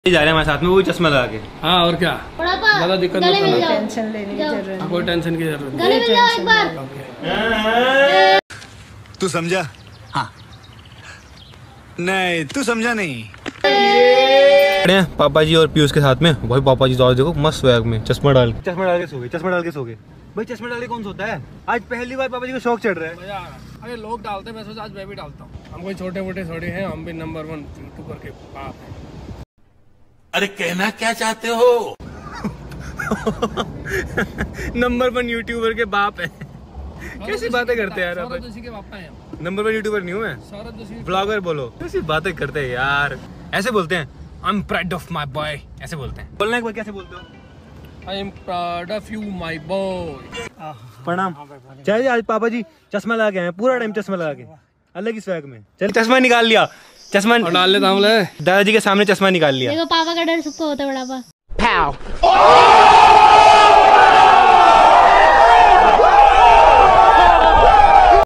जा रहे हैं हमारे साथ में, वो चश्मा लगा के। हाँ और क्या, ज्यादा दिक्कत नहीं, टेंशन लेने की जरूरत नहीं, कोई टेंशन की जरूरत गले मिल जाओ एक बार। तू समझा? हाँ नहीं तू समझा नहीं। पापा जी और पीयूष के साथ में। भाई पापा जी तो देखो मस्त स्वैग में चश्मा डाल के सो गए, चश्मा डाल के सो गए। भाई चश्मा डाल के कौन सोता है? आज पहली बार पापा जी को शौक चढ़ रहा है। मजा आ रहा है। अरे लोग डालते हैं, मैं सोचा आज मैं भी डालता हूँ। हम कोई छोटे मोटे थोड़े हैं, हम भी नंबर 1 यूट्यूबर के बाप हैं। अरे कहना क्या चाहते हो? नंबर 1 यूट्यूबर के बाप है। कैसी बातें करते हैं यार? सौरभ जोशी के पापा हैं। नंबर 1 यूट्यूबर नहीं हूँ मैं, सौरभ जोशी ब्लॉगर बोलो। कैसी बातें करते हैं यार? ऐसे बोलते हैं I am proud of my boy, ऐसे बोलते हैं। बोलना एक बार कैसे बोलते हो? I am proud of you my boy. प्रणाम। चलिए आज पापा जी चश्मा लगा के आए, पूरा टाइम चश्मा लगा के, अलग ही स्वैग में। चलिए चश्मा निकाल लिया, चश्मा डाल लेता हूँ। दादाजी के सामने चश्मा निकाल लिया। देखो पापा का डर सबको होता है बड़ा।